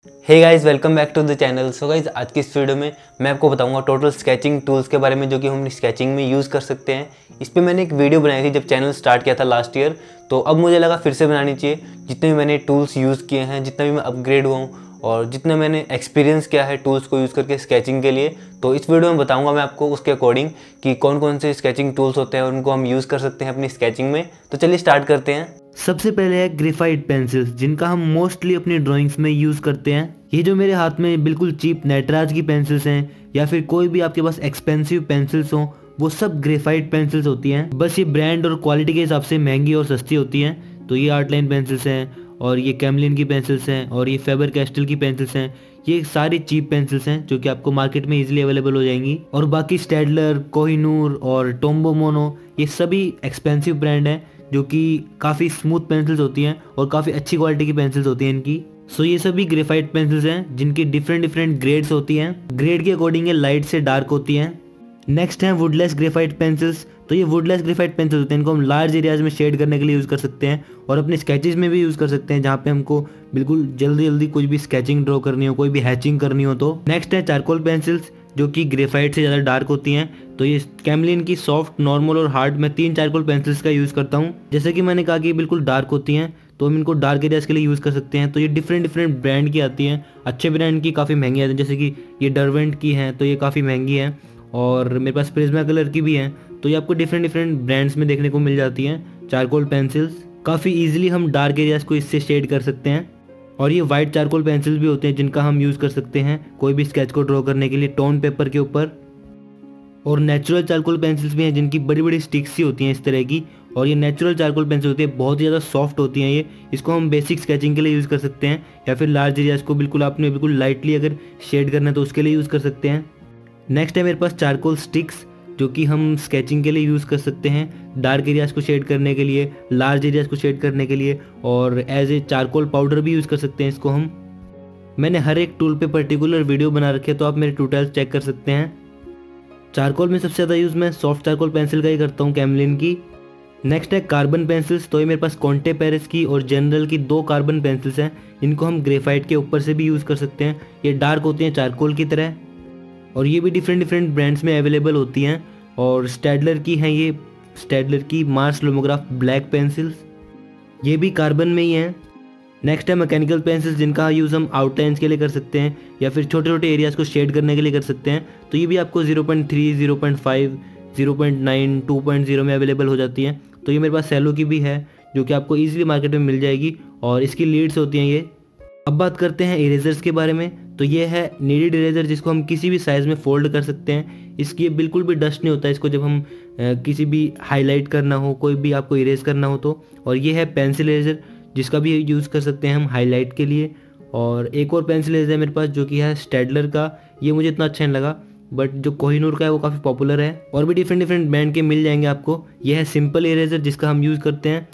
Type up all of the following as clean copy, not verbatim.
Hey guys, welcome back to the channel. So guys, आज की इस वीडियो में मैं आपको बताऊंगा टोटल स्केचिंग टूल्स के बारे में जो कि हम स्केचिंग में यूज़ कर सकते हैं। इस पे मैंने एक वीडियो बनाई थी जब चैनल स्टार्ट किया था लास्ट ईयर, तो अब मुझे लगा फिर से बनानी चाहिए। जितने भी मैंने टूल्स यूज़ किए हैं, जितना भी मैं अपग्रेड हुआ हूँ और जितना मैंने एक्सपीरियंस किया है टूल्स को यूज़ करके स्केचिंग के लिए, तो इस वीडियो में बताऊँगा मैं आपको उसके अकॉर्डिंग कि कौन कौन से स्केचिंग टूल्स होते हैं और उनको हम यूज़ कर सकते हैं अपनी स्केचिंग में। तो चलिए स्टार्ट करते हैं। सबसे पहले है ग्रेफाइट पेंसिल्स, जिनका हम मोस्टली अपनी ड्राइंग्स में यूज़ करते हैं। ये जो मेरे हाथ में बिल्कुल चीप नटराज की पेंसिल्स हैं या फिर कोई भी आपके पास एक्सपेंसिव पेंसिल्स हों, वो सब ग्रेफाइट पेंसिल्स होती हैं। बस ये ब्रांड और क्वालिटी के हिसाब से महंगी और सस्ती होती हैं। तो ये आर्टलाइन पेंसिल्स हैं और ये कैमलिन की पेंसिल्स हैं और ये फेबर कैस्टल की पेंसिल्स हैं। ये सारी चीप पेंसिल्स हैं जो कि आपको मार्केट में इजीली अवेलेबल हो जाएंगी। और बाकी स्टेडलर, कोहिनूर और टोम्बो मोनो, ये सभी एक्सपेंसिव ब्रांड हैं जो कि काफ़ी स्मूथ पेंसिल्स होती हैं और काफ़ी अच्छी क्वालिटी की पेंसिल्स होती हैं इनकी। सो ये सभी ग्रेफाइट पेंसिल्स हैं जिनकी डिफरेंट ग्रेड्स होती हैं। ग्रेड के अकॉर्डिंग ये लाइट से डार्क होती हैं। नेक्स्ट है वुडलेस ग्रेफाइट पेंसिल्स। तो ये वुडलेस ग्रेफाइट पेंसिल्स होते हैं, इनको हम लार्ज एरियाज में शेड करने के लिए यूज़ कर सकते हैं और अपने स्केचेस में भी यूज़ कर सकते हैं, जहाँ पे हमको बिल्कुल जल्दी जल्दी कुछ भी स्केचिंग ड्रॉ करनी हो, कोई भी हैचिंग करनी हो तो। नेक्स्ट है चारकोल पेंसिल्स, जो कि ग्रेफाइट से ज़्यादा डार्क होती हैं। तो ये कैमलिन की सॉफ्ट, नॉर्मल और हार्ड, मैं 3 चारकोल पेंसिल्स का यूज़ करता हूँ। जैसे कि मैंने कहा कि बिल्कुल डार्क होती हैं, तो हम इनको डार्क एरियाज़ के लिए यूज़ कर सकते हैं। तो ये डिफरेंट ब्रांड की आती हैं। अच्छे ब्रांड की काफ़ी महंगी आती हैं, जैसे कि ये डरवेंट की हैं तो ये काफ़ी महंगी हैं, और मेरे पास प्रिज्मा कलर की भी हैं। तो ये आपको डिफरेंट ब्रांड्स में देखने को मिल जाती हैं चारकोल पेंसिल्स। काफ़ी ईजिली हम डार्क एरियाज़ को इससे शेड कर सकते हैं। और ये वाइट चारकोल पेंसिल्स भी होते हैं जिनका हम यूज़ कर सकते हैं कोई भी स्केच को ड्रॉ करने के लिए टोन पेपर के ऊपर। और नेचुरल चारकोल पेंसिल्स भी हैं जिनकी बड़ी बड़ी स्टिक्स सी होती हैं इस तरह की। और ये नेचुरल चारकोल पेंसिल होती है, बहुत ज़्यादा सॉफ्ट होती हैं ये। इसको हम बेसिक स्केचिंग के लिए यूज़ कर सकते हैं, या फिर लार्ज एरियाज़ को बिल्कुल आपने बिल्कुल लाइटली अगर शेड करना है तो उसके लिए यूज़ कर सकते हैं। नेक्स्ट है मेरे पास चारकोल स्टिक्स, जो कि हम स्केचिंग के लिए यूज़ कर सकते हैं, डार्क एरियाज़ को शेड करने के लिए, लार्ज एरियाज़ को शेड करने के लिए, और एज ए चारकोल पाउडर भी यूज़ कर सकते हैं इसको हम। मैंने हर एक टूल पे पर्टिकुलर वीडियो बना रखे हैं, तो आप मेरे ट्यूटोरियल्स चेक कर सकते हैं। चारकोल में सबसे ज़्यादा यूज़ मैं सॉफ्ट चारकोल पेंसिल का ही करता हूँ, कैमलिन की। नेक्स्ट है कार्बन पेंसिल्स। तो ये मेरे पास कॉन्टे पेरिस की और जनरल की 2 कार्बन पेंसिल्स हैं। इनको हम ग्रेफाइट के ऊपर से भी यूज़ कर सकते हैं। ये डार्क होती हैं चारकोल की तरह, और ये भी डिफरेंट ब्रांड्स में अवेलेबल होती हैं। और स्टेडलर की हैं ये, स्टेडलर की मार्स लोमोग्राफ ब्लैक पेंसिल्स, ये भी कार्बन में ही हैं। नेक्स्ट है मैकेनिकल पेंसिल्स, जिनका यूज़ हम आउटलाइंस के लिए कर सकते हैं या फिर छोटे छोटे एरियाज़ को शेड करने के लिए कर सकते हैं। तो ये भी आपको 0.3, 0.5, 0.9, 2.0 में अवेलेबल हो जाती हैं। तो ये मेरे पास सेलो की भी है, जो कि आपको ईजिली मार्केट में मिल जाएगी, और इसकी लीड्स होती हैं ये। अब बात करते हैं इरेजर्स के बारे में। तो ये है नीडेड इरेजर, जिसको हम किसी भी साइज़ में फोल्ड कर सकते हैं। इसकी बिल्कुल भी डस्ट नहीं होता है इसको, जब हम किसी भी हाईलाइट करना हो, कोई भी आपको इरेज करना हो तो। और ये है पेंसिल इरेजर, जिसका भी यूज़ कर सकते हैं हम हाईलाइट के लिए। और एक और पेंसिल इरेजर है मेरे पास, जो कि है स्टेडलर का। ये मुझे इतना अच्छा नहीं लगा, बट जो कोहिनूर का है वो काफ़ी पॉपुलर है। और भी डिफरेंट ब्रांड के मिल जाएंगे आपको। यह है सिंपल इरेजर, जिसका हम यूज़ करते हैं।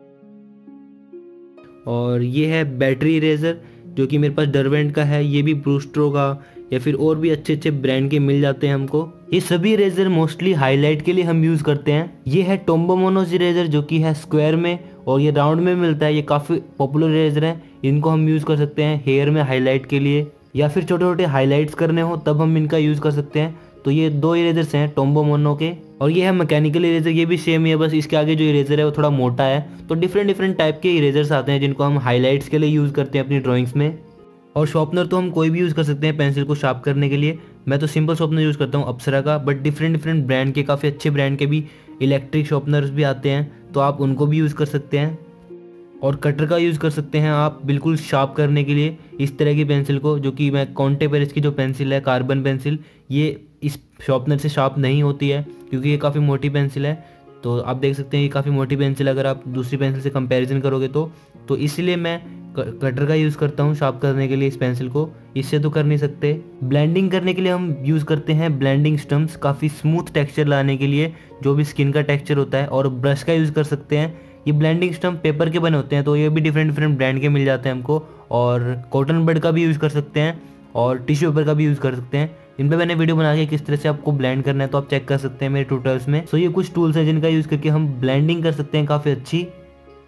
और ये है बैटरी इरेजर, जो कि मेरे पास डरवेंट का है। ये भी ब्रूस्ट्रो का या फिर और भी अच्छे ब्रांड के मिल जाते हैं हमको। ये सभी इरेजर मोस्टली हाईलाइट के लिए हम यूज़ करते हैं। ये है टोम्बो मोनोज इरेजर, जो कि है स्क्वायर में और ये राउंड में मिलता है। ये काफ़ी पॉपुलर इरेजर है, इनको हम यूज़ कर सकते हैं हेयर में हाईलाइट के लिए, या फिर छोटे छोटे हाईलाइट्स करने हो तब हम इनका यूज़ कर सकते हैं। तो ये 2 इरेजर्स हैं टोम्बो मोनो के। और ये है मैकेनिकल इरेजर, ये भी सेम ही है, बस इसके आगे जो इरेजर है वो थोड़ा मोटा है। तो डिफरेंट टाइप के इरेजर्स आते हैं जिनको हम हाईलाइट्स के लिए यूज़ करते हैं अपनी ड्राइंग्स में। और शॉर्पनर तो हम कोई भी यूज़ कर सकते हैं पेंसिल को शार्प करने के लिए। मैं तो सिंपल शॉर्पनर यूज़ करता हूँ अप्सरा का, बट डिफरेंट ब्रांड के, काफ़ी अच्छे ब्रांड के भी इलेक्ट्रिक शॉर्पनर्स भी आते हैं, तो आप उनको भी यूज़ कर सकते हैं। और कटर का यूज़ कर सकते हैं आप बिल्कुल शार्प करने के लिए इस तरह की पेंसिल को, जो कि मैं कॉन्टे पेरिस की जो पेंसिल है कार्बन पेंसिल, ये इस शॉर्पनर से शार्प नहीं होती है क्योंकि ये काफ़ी मोटी पेंसिल है। तो आप देख सकते हैं ये काफ़ी मोटी पेंसिल, अगर आप दूसरी पेंसिल से कंपैरिजन करोगे तो इसलिए मैं कटर का यूज़ करता हूँ शार्प करने के लिए इस पेंसिल को, इससे तो कर नहीं सकते। ब्लेंडिंग करने के लिए हम यूज़ करते हैं ब्लेंडिंग स्टम्प्स, काफ़ी स्मूथ टेक्सचर लाने के लिए, जो भी स्किन का टेक्सचर होता है। और ब्रश का यूज़ कर सकते हैं। ये ब्लेंडिंग स्टम्प पेपर के बने होते हैं, तो ये भी डिफरेंट ब्रांड के मिल जाते हैं हमको। और कॉटन बड का भी यूज़ कर सकते हैं, और टिश्यू पेपर का भी यूज़ कर सकते हैं। इन पे मैंने वीडियो बना के किस तरह से आपको ब्लेंड करना है, तो आप चेक कर सकते हैं मेरे ट्यूटोरियल्स में। सो ये कुछ टूल्स हैं जिनका यूज़ करके हम ब्लेंडिंग कर सकते हैं काफ़ी अच्छी।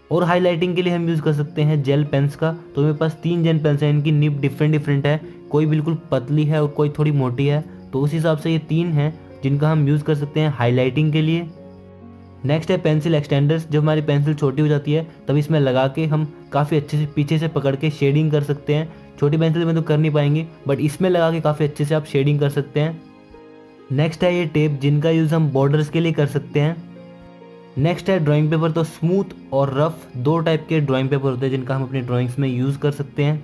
और हाईलाइटिंग के लिए हम यूज़ कर सकते हैं जेल पेन्स का। तो मेरे पास 3 जेल पेन्स हैं, इनकी निब डिफरेंट है, कोई बिल्कुल पतली है और कोई थोड़ी मोटी है। तो उस हिसाब से ये 3 हैं जिनका हम यूज़ कर सकते हैं हाईलाइटिंग के लिए। नेक्स्ट है पेंसिल एक्सटेंडर्स। जब हमारी पेंसिल छोटी हो जाती है तब इसमें लगा के हम काफ़ी अच्छे से पीछे से पकड़ के शेडिंग कर सकते हैं। छोटी पेंसिल में तो कर नहीं पाएंगे, बट इसमें लगा के काफ़ी अच्छे से आप शेडिंग कर सकते हैं। नेक्स्ट है ये टेप, जिनका यूज़ हम बॉर्डर्स के लिए कर सकते हैं। नेक्स्ट है ड्राइंग पेपर। तो स्मूथ और रफ 2 टाइप के ड्राइंग पेपर होते हैं जिनका हम अपनी ड्राइंग्स में यूज़ कर सकते हैं।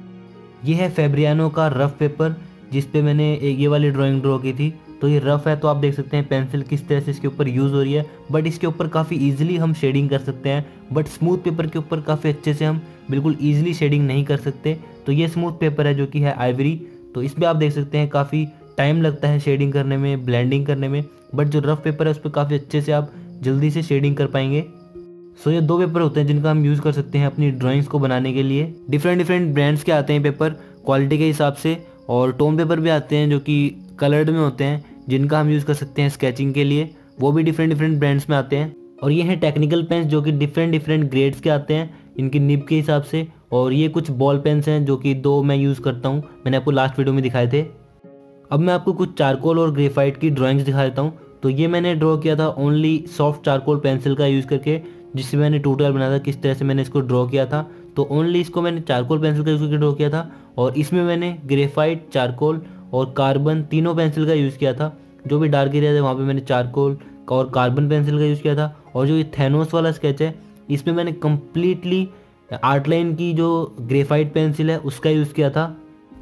ये है फेब्रियानो का रफ पेपर, जिस पे मैंने एक ये वाली ड्राइंग ड्रॉ की थी। तो ये रफ है, तो आप देख सकते हैं पेंसिल किस तरह से इसके ऊपर यूज़ हो रही है, बट इसके ऊपर काफ़ी ईजिली हम शेडिंग कर सकते हैं। बट स्मूथ पेपर के ऊपर काफ़ी अच्छे से हम बिल्कुल ईजिली शेडिंग नहीं कर सकते। तो ये स्मूथ पेपर है जो कि है आइवरी। तो इस पर आप देख सकते हैं काफ़ी टाइम लगता है शेडिंग करने में, ब्लेंडिंग करने में, बट जो रफ पेपर है उस पर काफ़ी अच्छे से आप जल्दी से शेडिंग कर पाएंगे। सो ये 2 पेपर होते हैं जिनका हम यूज़ कर सकते हैं अपनी ड्राइंग्स को बनाने के लिए। डिफरेंट ब्रांड्स के आते हैं पेपर क्वालिटी के हिसाब से, और टोन पेपर भी आते हैं जो कि कलर्ड में होते हैं जिनका हम यूज़ कर सकते हैं स्केचिंग के लिए। वो भी डिफरेंट ब्रांड्स में आते हैं। और ये हैं टेक्निकल पेन्स जो कि डिफरेंट ग्रेड्स के आते हैं इनकी निब के हिसाब से। और ये कुछ बॉल पेन्स हैं जो कि 2 मैं यूज़ करता हूँ, मैंने आपको लास्ट वीडियो में दिखाए थे। अब मैं आपको कुछ चारकोल और ग्रेफाइट की ड्राइंग्स दिखा देता हूँ। तो ये मैंने ड्रॉ किया था ओनली सॉफ्ट चारकोल पेंसिल का यूज़ करके, जिससे मैंने ट्यूटोरियल बनाया था किस तरह से मैंने इसको ड्रॉ किया था। तो ओनली इसको मैंने चारकोल पेंसिल का यूज़ करके ड्रॉ किया था, और इसमें मैंने ग्रेफाइट, चारकोल और कार्बन तीनों पेंसिल का यूज़ किया था। जो भी डार्क एरिया थे वहाँ पे मैंने चारकोल और कार्बन पेंसिल का यूज़ किया था। और जो ये थैनोस वाला स्केच है इसमें मैंने कम्प्लीटली आर्टलाइन की जो ग्रेफाइट पेंसिल है उसका यूज़ किया था,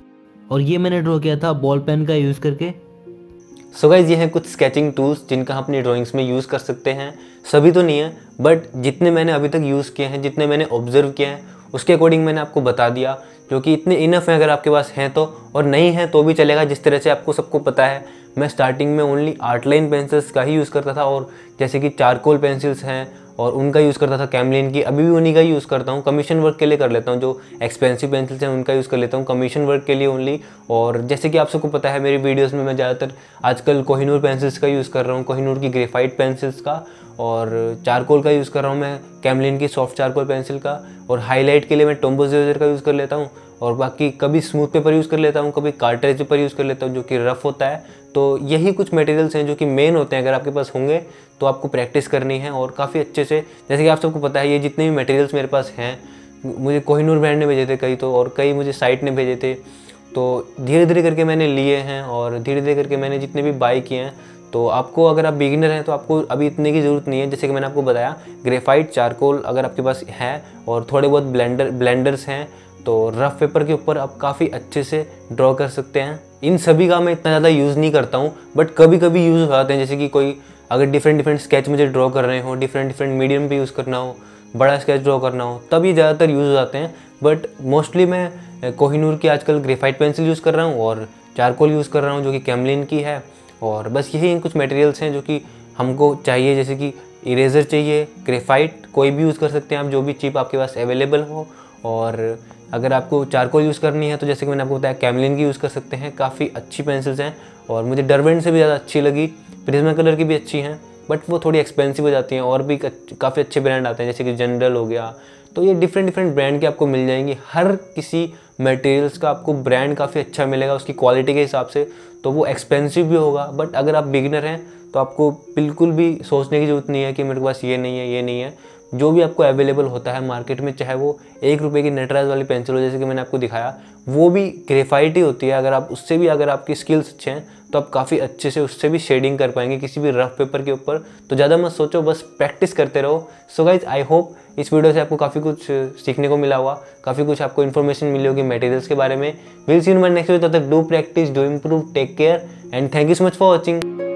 और ये मैंने ड्रॉ किया था बॉल पेन का यूज़ करके। सो गाइज ये हैं कुछ स्केचिंग टूल्स जिनका हम अपनी ड्राइंग्स में यूज़ कर सकते हैं। सभी तो नहीं है, बट जितने मैंने अभी तक यूज़ किए हैं, जितने मैंने ऑब्जर्व किए हैं, उसके अकॉर्डिंग मैंने आपको बता दिया, जो कि इतने इनफ है अगर आपके पास हैं तो, और नहीं है तो भी चलेगा। जिस तरह से आपको सबको पता है, मैं स्टार्टिंग में ओनली आर्टलाइन पेंसिल्स का ही यूज़ करता था, और जैसे कि चारकोल पेंसिल्स हैं और उनका यूज़ करता था कैमलिन की, अभी भी उन्हीं का यूज़ करता हूँ। कमीशन वर्क के लिए कर लेता हूँ, जो एक्सपेंसिव पेंसिल्स हैं उनका यूज़ कर लेता हूँ कमीशन वर्क के लिए ओनली। और जैसे कि आप सबको पता है मेरी वीडियोस में मैं ज़्यादातर आजकल कोहिनूर पेंसिल्स का यूज़ कर रहा हूँ, कोहिनूर की ग्रेफाइट पेंसिल्स का, और चारकोल का यूज़ कर रहा हूँ मैं कैमलिन की सॉफ्ट चारकोल पेंसिल का, और हाईलाइट के लिए मैं टोम्बो 00 का यूज़ कर लेता हूँ, और बाकी कभी स्मूथ पेपर यूज़ कर लेता हूँ, कभी कार्ट्रेज पेपर यूज़ कर लेता हूँ जो कि रफ़ होता है। तो यही कुछ मटेरियल्स हैं जो कि मेन होते हैं। अगर आपके पास होंगे तो आपको प्रैक्टिस करनी है, और काफ़ी अच्छे से, जैसे कि आप सबको पता है ये जितने भी मटेरियल्स मेरे पास हैं, मुझे कोहिनूर ब्रांड ने भेजे थे कई तो, और कई मुझे साइट ने भेजे थे। तो धीरे धीरे करके मैंने लिए हैं, और धीरे धीरे करके मैंने जितने भी बाय किए हैं। तो आपको, अगर आप बिगिनर हैं तो आपको अभी इतने की ज़रूरत नहीं है। जैसे कि मैंने आपको बताया, ग्रेफाइट, चारकोल अगर आपके पास है, और थोड़े बहुत ब्लेंडर्स हैं, तो रफ़ पेपर के ऊपर आप काफ़ी अच्छे से ड्रॉ कर सकते हैं। इन सभी का मैं इतना ज़्यादा यूज़ नहीं करता हूँ, बट कभी कभी यूज़ हो जाते हैं। जैसे कि कोई अगर डिफरेंट स्केच मुझे ड्रॉ कर रहे हो, डिफरेंट मीडियम पे यूज़ करना हो, बड़ा स्केच ड्रॉ करना हो, तब ये ज़्यादातर यूज़ हो जाते हैं। बट मोस्टली मैं कोहिनूर की आजकल ग्रेफाइट पेंसिल यूज़ कर रहा हूँ, और चारकोल यूज़ कर रहा हूँ जो कि कैमलिन की है। और बस यही कुछ मटेरियल्स हैं जो कि हमको चाहिए। जैसे कि इरेज़र चाहिए, ग्रेफाइट कोई भी यूज़ कर सकते हैं आप, जो भी चिप आपके पास अवेलेबल हो। और अगर आपको चारकोल यूज़ करनी है तो जैसे कि मैंने आपको बताया कैमलिन की यूज़ कर सकते हैं, काफ़ी अच्छी पेंसिल्स हैं, और मुझे डरवेंट से भी ज़्यादा अच्छी लगी। प्रिज्मा कलर की भी अच्छी हैं, बट वो थोड़ी एक्सपेंसिव हो जाती हैं। और भी काफ़ी अच्छे ब्रांड आते हैं जैसे कि जनरल हो गया। तो ये डिफरेंट ब्रांड के आपको मिल जाएंगी। हर किसी मटेरियल्स का आपको ब्रांड काफ़ी अच्छा मिलेगा उसकी क्वालिटी के हिसाब से, तो वो एक्सपेंसिव भी होगा। बट अगर आप बिगिनर हैं तो आपको बिल्कुल भी सोचने की ज़रूरत नहीं है कि मेरे पास ये नहीं है, ये नहीं है। जो भी आपको अवेलेबल होता है मार्केट में, चाहे वो 1 रुपये की नटराज वाली पेंसिल हो, जैसे कि मैंने आपको दिखाया, वो भी ग्रेफाइट ही होती है। अगर आप उससे भी, अगर आपकी स्किल्स अच्छे हैं तो आप काफ़ी अच्छे से उससे भी शेडिंग कर पाएंगे किसी भी रफ पेपर के ऊपर। तो ज़्यादा मत सोचो, बस प्रैक्टिस करते रहो। सो गाइज, आई होप इस वीडियो से आपको काफ़ी कुछ सीखने को मिला हुआ, काफ़ी कुछ आपको इन्फॉर्मेशन मिली होगी मटेरियल्स के बारे में। Will see in my next video. तब तक do practice, do improve, take care, and thank you so much for watching.